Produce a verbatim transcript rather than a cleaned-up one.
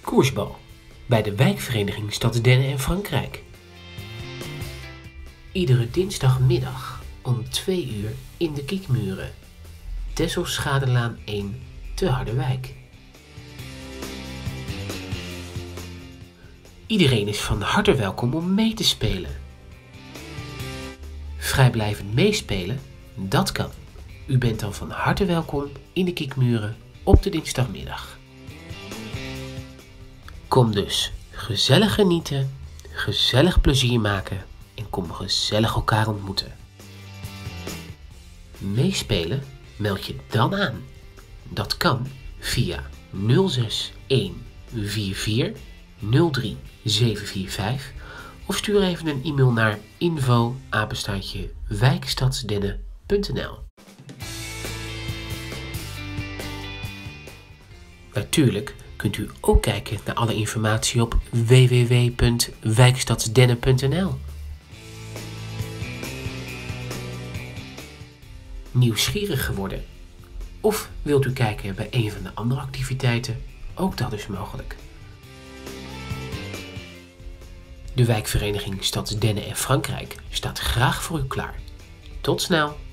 Koersbal bij de wijkvereniging Stadsdennen en Frankrijk. Iedere dinsdagmiddag om twee uur in de Kiekmuren, Tesselschade één te Harderwijk. Iedereen is van harte welkom om mee te spelen. Vrijblijvend meespelen, dat kan. U bent dan van harte welkom in de Kiekmuren op de dinsdagmiddag. Kom dus gezellig genieten, gezellig plezier maken en kom gezellig elkaar ontmoeten. Meespelen meld je dan aan. Dat kan via nul zes een vier vier nul drie zeven vier vijf of stuur even een e-mail naar info apenstaartje wijkstadsdennen punt n l. Natuurlijk kunt u ook kijken naar alle informatie op w w w punt wijkstadsdennen punt n l. Nieuwsgierig geworden? Of wilt u kijken bij een van de andere activiteiten? Ook dat is mogelijk. De wijkvereniging Stadsdennen en Frankrijk staat graag voor u klaar. Tot snel!